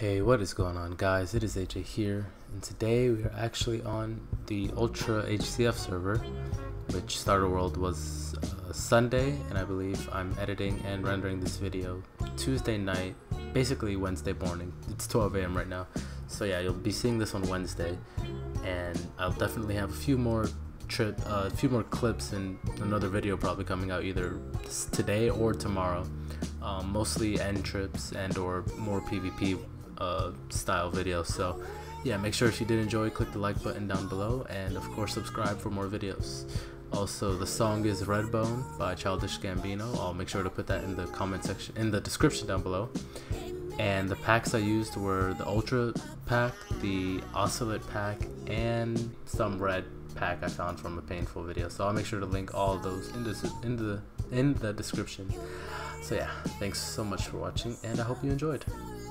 Hey, what is going on, guys? It is AJ here, and today we are actually on the Ultra HCF server, which Starter World was Sunday, and I believe I'm editing and rendering this video Tuesday night, basically Wednesday morning. It's 12 a.m. right now, so yeah, you'll be seeing this on Wednesday, and I'll definitely have a few more clips and another video probably coming out either today or tomorrow. Mostly end trips and or more PvP style videos. So yeah, make sure if you did enjoy, click the like button down below, and of course subscribe for more videos. Also, the song is Redbone by Childish Gambino. I'll make sure to put that in the comment section, in the description down below. And the packs I used were the Ultra pack, the Oscillate pack, and some red pack I found from a painful video. So I'll make sure to link all of those in the description. So yeah, thanks so much for watching, and I hope you enjoyed.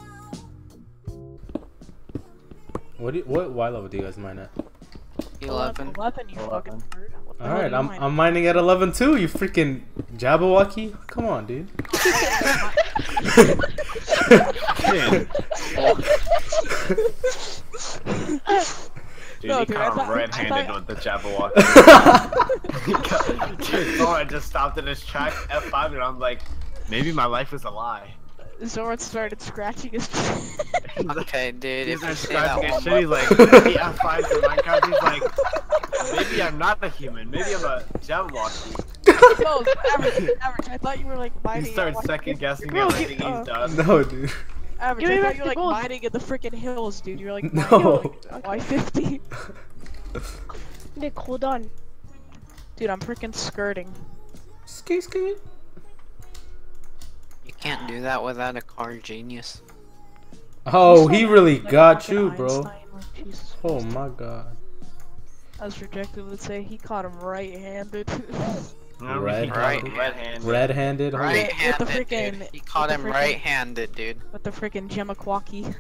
What Y level do you guys mine at? 11. 11, you fucking bird. Alright, I'm mining at 11 too, you freaking Jabberwocky. Come on, dude. Dude, no, he kind of red-handed with the Jabberwocky. Zora just stopped in his track, F5, and I'm like, maybe my life is a lie. Zora started scratching his Okay, dude, he's if you scratching his shit, he's like, he F5s in Minecraft, he's like, maybe I'm not a human, maybe I'm a Jabberwocky. No, average, I thought you were like mining. He started second-guessing everything he's done. No, dude. Average, I thought you were like mining in the freaking hills, dude. You're like, no. Like, Y50. Nick, hold on. Dude, I'm freaking skirting. Ski. You can't do that without a car genius. Oh, he really got you, Einstein, bro. like, Jesus Oh Christ. my god. I was projected to say he caught him right-handed. Red-handed. Red-handed. Right-handed, With the freaking- dude. He caught him right-handed, dude. With the freaking Jamaquaki.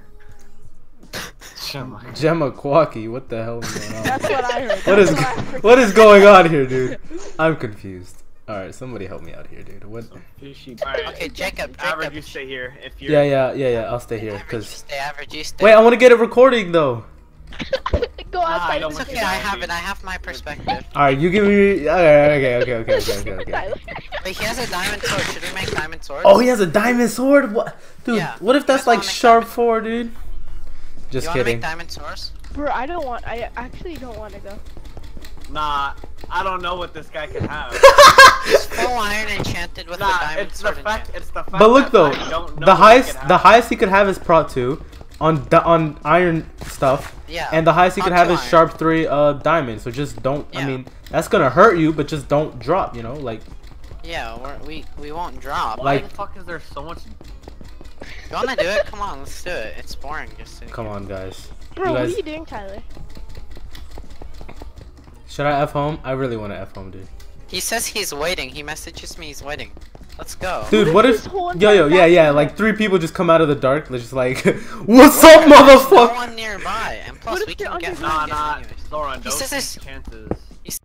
Jamaquaki, what the hell is going on? That's what I heard. What is going on here, dude? I'm confused. Alright, somebody help me out here, dude. What? Okay, Jacob. Average, you stay here. If you're... Yeah, I'll stay here. Average, you stay, average, you stay. Wait, I want to get it recording, though. Go outside. It's okay, I have my perspective. Alright, you give me... Okay. Wait, he has a diamond sword. Should we make diamond swords? Oh, he has a diamond sword? What? Dude, Yeah. what if that's like sharp 4, dude? Just you kidding. You want to make diamond swords? Bro, I actually don't want to go. Nah, I don't know what this guy could have. It's full iron enchanted with a diamond sword. It's the fact But look though, I don't know the highest he could have is Prot 2 on iron stuff. Yeah. And the highest he could Prot have 2 is Sharp 3 diamond. So just don't. Yeah. I mean, that's gonna hurt you, but just don't drop. You know, like. Yeah, we won't drop. Why Like- the fuck is there so much? You wanna do it? Come on, let's do it. It's boring just sitting Come here. on, guys. Bro, You what guys- are you doing, Tyler? Should I F home? I really want to F home, dude. He says he's waiting. He messages me he's waiting. Let's go. Dude, what if? This whole Yo, entire yeah. back- Like 3 people just come out of the dark. They're just like, "What's up, There's no motherfucker?" one nearby, and plus What if we they're can get underground? Nah, anyways. Zoran, He says this- chances. He's-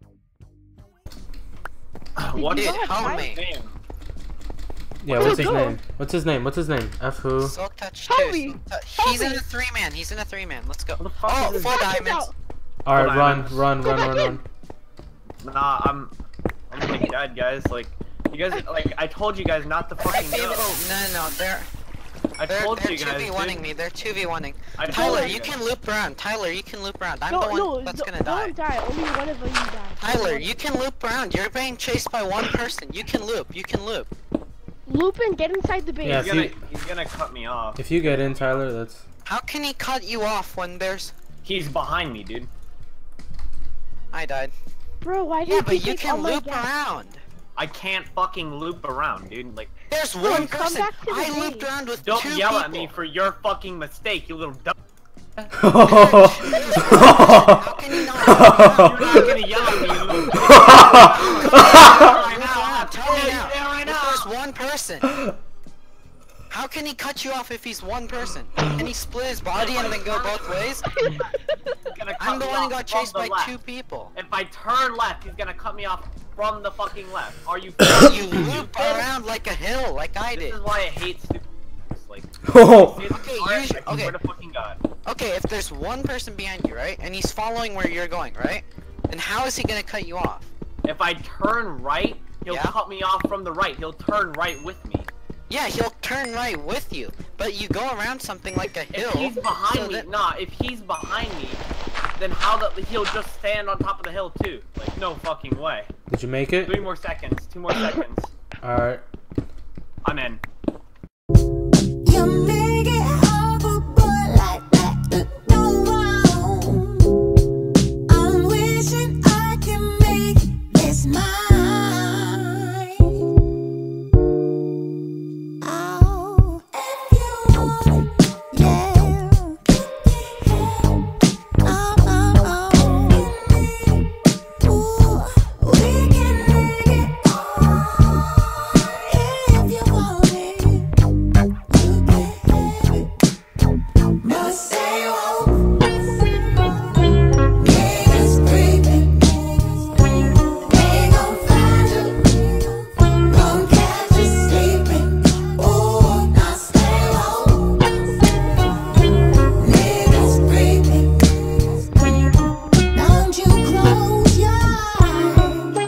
What Dude, is help me. name? Yeah, Where'd what's it his go? name? What's his name? F who? Silk touch Help 2. me. Silk touch- Help He's in me. a 3-man. He's in a 3-man. Let's go. What the fuck Oh, is 4 this? diamonds. All right, diamonds. run. Nah, I'm like dead, guys. Like, you guys, like, I told you guys not to fucking go. No, they're I told you guys. 2v1ing me. They're 2v1ing. I told Tyler, you you guys. can loop around. Tyler, you can loop around. I'm No, the one no, that's gonna no die. one die. Only one of you die. Tyler, you can loop around. You're being chased by one person. You can loop. Loop and get inside the base. Yeah. He's gonna cut me off. If you get in, Tyler, that's. How can he cut you off when there's... He's behind me, dude. I died. Bro, why do Yeah, you but keep you taking can all my loop gas? around. I can't fucking loop around, dude. Like, There's Bro, one come person. back to the I base. looped around with don't 2 yell people. at me for your fucking mistake, you little dumb. How can you not? You're not gonna yell at me, you little bitch. Right now, tell me now. Right If now. there's one person, how can he cut you off if he's one person? Can he split his body and then go both ways? I'm the one who got chased by 2 people. If I turn left, he's gonna cut me off from the fucking left. Are you You loop around like a hill, like I This did. is why I hate stupid. Like, Oh. Okay, I okay. swear to fucking God. Okay, if there's one person behind you, right, and he's following where you're going, right, then how is he gonna cut you off? If I turn right, he'll cut me off from the right. He'll turn right with me. Yeah, he'll turn right with you, but you go around something like a hill. If he's behind me, if he's behind me, then he'll just stand on top of the hill too. Like, no fucking way. Did you make it? 3 more seconds. 2 more seconds. Alright. I'm in. You make it hard for a boy like that to go wrong. I'm wishing I can make this mine. Oh, if you want it, yeah. Ooh, we can make it if you want it. But say you won't. Niggas creeping. They gon' find you. Gon' catch you sleeping. Ooh, now stay woke. Niggas creeping. Don't you close your eyes.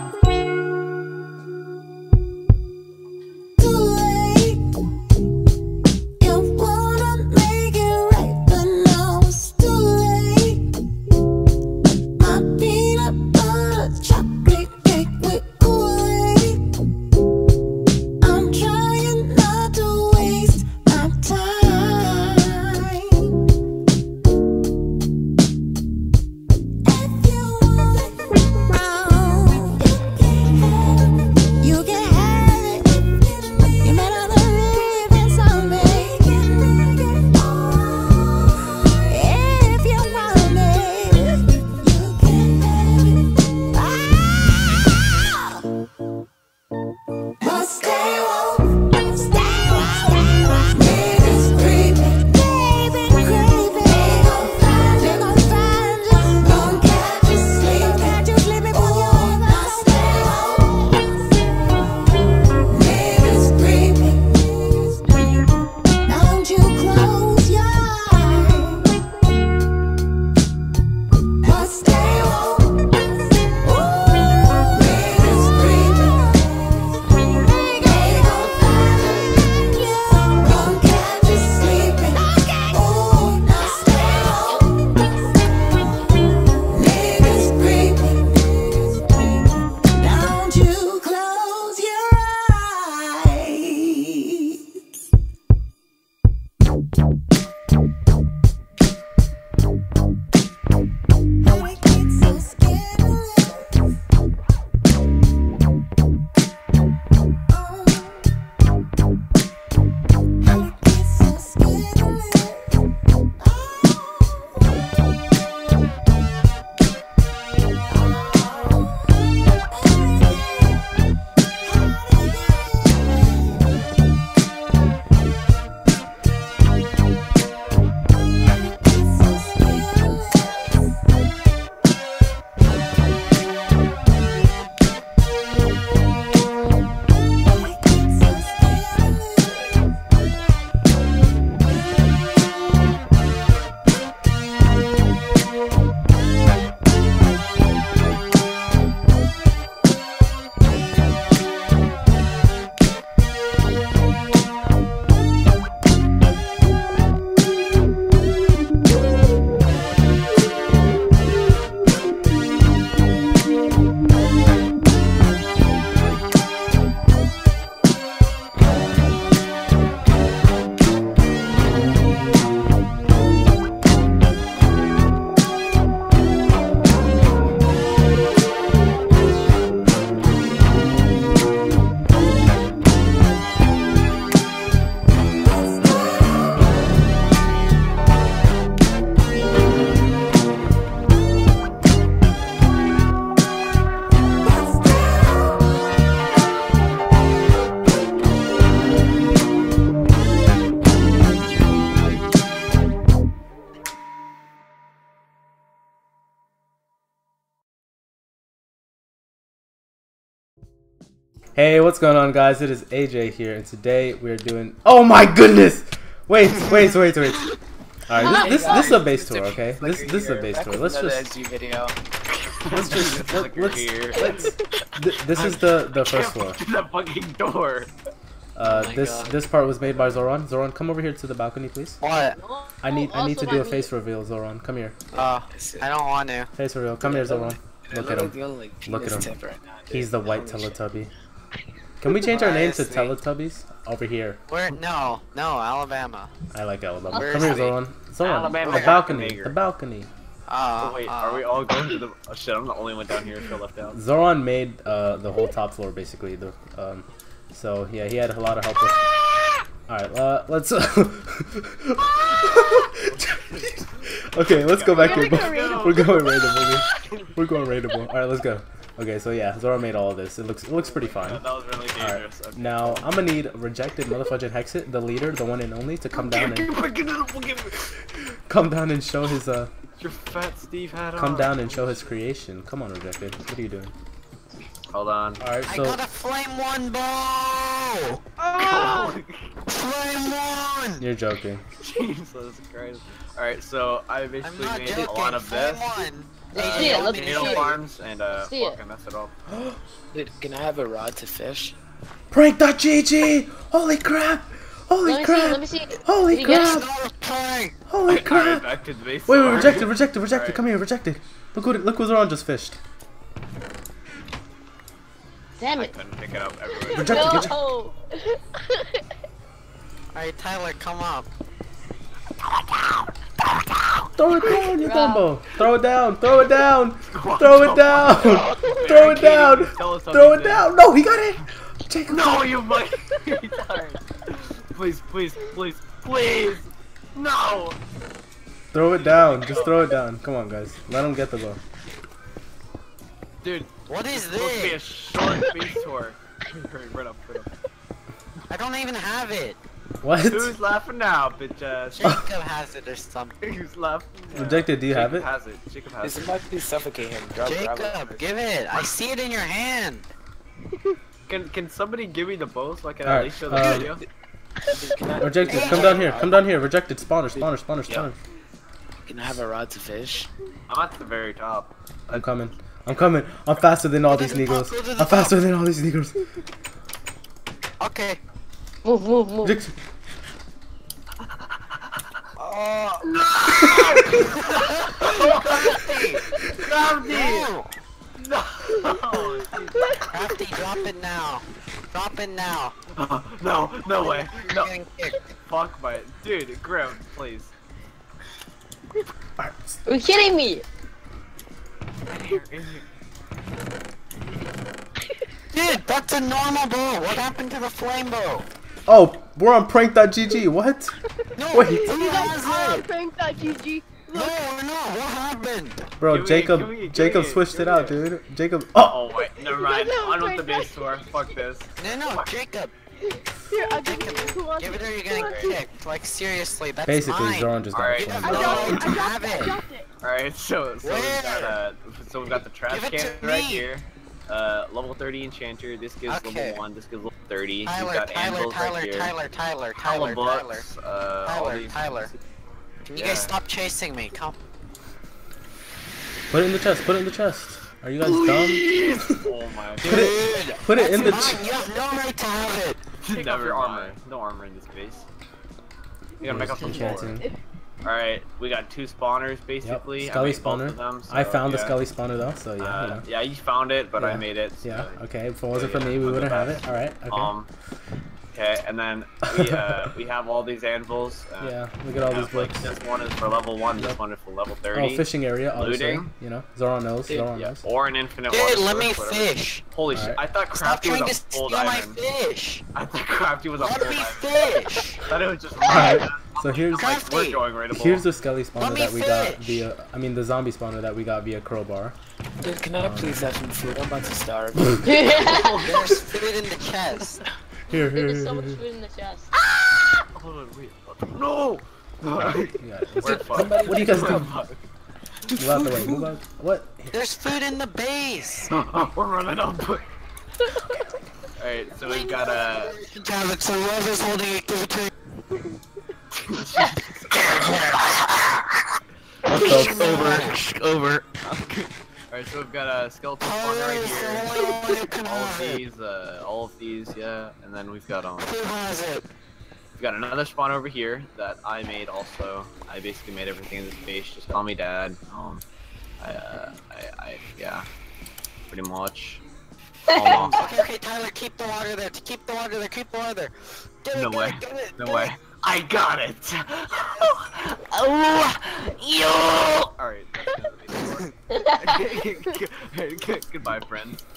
Too late. You wanna make it right, but now it's too late. My peanut butter chocolate cake with Kool-Aid. I'm trying not to waste my time. If you want it, you can have it. You might not believe in someday. If you want it, you can have it. But stay woke, stay woke. Niggas creeping, creeping. They gon' find you, gon' catch you sleeping. Ooh, now stay woke. Niggas creeping. Don't you close your eyes. But stay woke. Ooh, niggas creeping. They gon' find you, gon' catch you sleeping. Ooh, now stay woke. Niggas creeping. Don't you close your eyes. How I get so scandalous. How I get so scandalous. Hey, what's going on, guys? It is AJ here, and today we're doing. Oh my goodness! Wait. Alright, this is a base tour, okay? This is a base tour. Let's just video. let's Here. this is the first floor. The fucking door. This part was made by Zoran. Zoran, come over here to the balcony, please. What? I need to do a face reveal, Zoran. Come here. I don't want to. Face reveal. Come here, Zoran. Look at him. Look at him. Tip right now, dude. He's the white Holy shit. Teletubby. Can we change our name to Honestly. Teletubbies? Over here. Where? No, Alabama. I like Alabama. Where Come is here, he? Zoran. Zoran. Alabama The got balcony. bigger. The balcony. Oh, wait, are we all going to the? Oh shit! I'm the only one down here. Feel left out. Zoran made the whole top floor basically. So yeah, he had a lot of help with. All right, let's. Okay, let's go back here. We're going raidable. We're going raidable. All right, let's go. Okay, so yeah, Zoran made all of this. It looks pretty fine. That was really dangerous. Okay. Now I'm gonna need rejected motherfucking Hexit, the leader, the one and only, to come down and show his Your fat Steve hat on. come down and show his creation. Come on, rejected. What are you doing? Hold on. All right, I so got a flame one bow. Oh, Flame one. you're joking. Jesus Christ. Alright, so I I'm basically not made joking. a lot of flame this. one. Let's see it, let's Tomato see it. farms and see it. fuck, I messed it up. Dude, can I have a rod to fish? Prank.gg! Holy crap! Holy Let crap! me see. Holy Did you get crap! it? Not a prank. Holy Alright, crap! back to the base. Wait, Sorry. rejected. Alright. Come here, rejected. Look what Zoran just fished. Damn I it. couldn't pick it up everywhere. Rejected. No. Alright, Tyler, come up. Throw it down, you Bro. Dumbo. Throw it down. Throw it down. What Throw the it down. fuck? Throw I it can't down. even tell us Throw something it down. No, he got it. Jacob. No, you might. Please. No. Throw it down. Just throw it down. Come on, guys. Let him get the ball. Dude, What is it's supposed to be a this? short base tour. Hurry, run up. I don't even have it. What? Who's laughing now, bitches? Jacob has it or something. Who's laughing now? Rejected, do you have it? Jacob has This it. might be suffocating him. Drop it. Jacob, give it. I see it in your hand. Can somebody give me the bow so I can at Alright, least show the video? Can I, Rejected, come down here. Come down here. Rejected. Spawner. can I have a rod to fish? I'm at the very top. I'm coming. I'm faster than all these Negroes. I'm faster than all these Negroes. Okay. Move. Rejected. No. No! Crafty, drop it now. Drop it now. No way. You're No. getting kicked. Fuck my. Dude, Grim, please. Are you kidding me? In here. Dude, that's a normal bow. What happened to the flame bow? Oh, we're on prank.gg. What? No, Wait. who You guys has are it? prank.gg. No, we're not. What happened? Bro, Give me Jacob it, switched give it me out, it. dude. Jacob. Oh, Oh wait, never mind. I want the base tour. Fuck this. No, Jacob. Here, I'll give you. Who wants Give it it? or you're Who getting wants it? kicked. Like, seriously, that's basically, mine. Zoran just got Alright. it. You have I no dropped right it. to have I it. dropped it. Alright, so Where? we've got the trash Give it can to right me. here. Level 30 enchanter. This gives Okay. level 1. This gives level 30. We've Tyler, got anvils right here. Tyler. Books, all these- Tyler. Can you Yeah. guys stop chasing me? Come. Put it in the chest. Are you guys dumb? Oh my god. Put it in the That's mine. You have no right to have it. Take off Never your mind. armor. No armor in this base. You gotta make up some more. Enchanting. Alright, we got 2 spawners Yep. basically. Scully I made both spawner. of them, I so, found the yeah. Scully spawner though, so yeah, you know. Yeah, you found it, but I Yeah. made it. So, Yeah. Okay. If it wasn't yeah, for me, we I'll go wouldn't have back. it. All right. Okay. Okay, and then we have all these anvils. Yeah. Look at all these like books. this one is for level 1. This Yep. one is for level 30. Oh, fishing area, obviously. Looting. You know, Zoran knows. Dude, Zoran Yeah, knows. or an infinite Dude, water let me source, whatever. fish. Holy shit! Alright. I thought Stop Crafty was trying a to full steal my diamond. fish. I thought Crafty was a Let full me diamond. fish. I thought it was just Alright. So here's like we're Crafty. going raidable. here's the Skelly spawner Let me that we got fish. via. I mean, the zombie spawner that we got via crowbar. Dude, can I please have some food? I'm about to starve. There's food in the chest. Here. There's so much food in the chest. Hold on, wait. No. Yeah, it's- We're fucked. what do you guys We're do? fucked. Move out the way. Move out. What? There's food in the base. We're running up. Alright, so we've got Have it, so whoever's holding it, give it to me. Over. Alright, so we've got a skeleton spawn right here. All of these, yeah. And then we've got Who has it? we've got another spawn over here that I made also. I basically made everything in this base. Just call me Dad. Yeah, pretty much. Okay, Tyler, keep the water there. Keep the water there. Keep the water there. Get it, No get way. it, get it, No get way. it. I got it. Alright. Goodbye, friends.